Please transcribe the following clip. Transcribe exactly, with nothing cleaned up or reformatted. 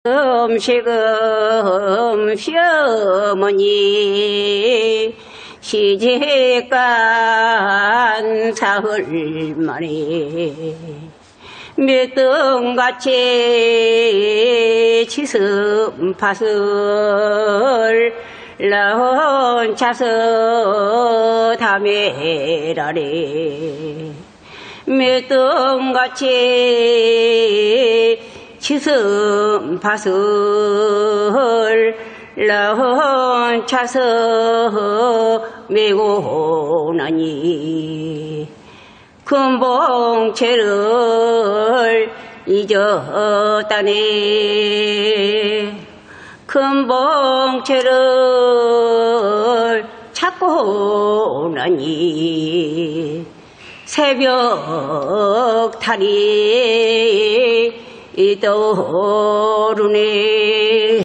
음식음 시어머니 시집간 사흘 만에 몇등같이 치슴파슬 나온 차서 담에라래 몇등같이 치슴파슬 나온 차서 메고 나니 금봉채를 잊었다네 금봉채를 찾고 나니 새벽 달이 떠오르네.